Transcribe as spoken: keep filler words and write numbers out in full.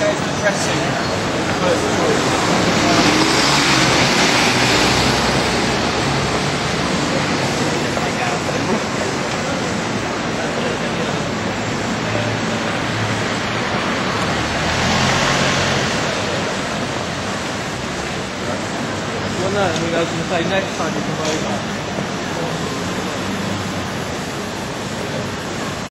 guys are pressing the first choice. Well, no, I mean, I was going to say next time you come over.